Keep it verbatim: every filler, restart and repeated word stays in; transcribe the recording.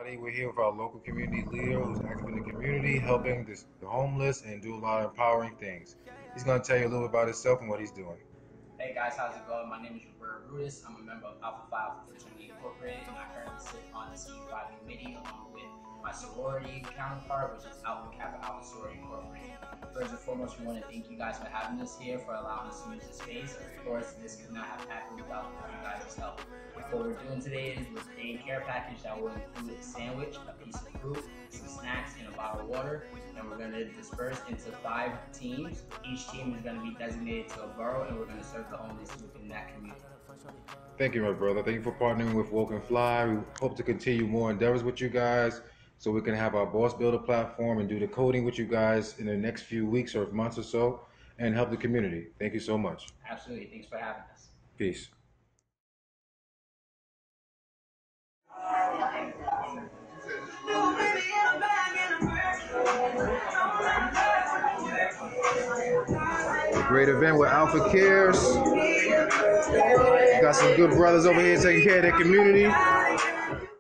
everybody. We're here with our local community leader who's active in the community, helping this, the homeless and do a lot of empowering things. He's going to tell you a little bit about himself and what he's doing. Hey guys, how's it going? My name is Roberto Brutus. I'm a member of Alpha Phi Alpha Fraternity Incorporated, and I currently sit on the senior advisory committee along with my sorority counterpart, which is Alpha Kappa Alpha Sorority Incorporated. First and foremost, we want to thank you guys for having us here, for allowing us to use the space. Of course, this could not have happened without you guys' help. What we're doing today is we're a care package that will include a sandwich, a piece of fruit, some snacks, and a bottle of water. And we're going to disperse into five teams. Each team is going to be designated to a borough, and we're going to serve the homeless within that community. Thank you, my brother. Thank you for partnering with Woke and Fly. We hope to continue more endeavors with you guys so we can have our Boss Builder platform and do the coding with you guys in the next few weeks or months or so and help the community. Thank you so much. Absolutely. Thanks for having us. Peace. A great event with Alpha Cares. Got some good brothers over here taking care of their community.